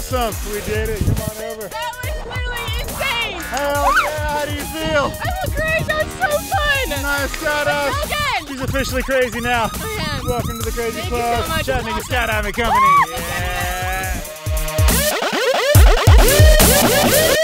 awesome. We did it. Come on over. That was literally insane. Hell yeah, how do you feel? I feel great. That was so fun. Nice skydive. Let's go again. She's officially crazy now. I am. Welcome to the Crazy Thank you Club. so much. Chattanooga It's awesome. Skydiving Company. Yeah.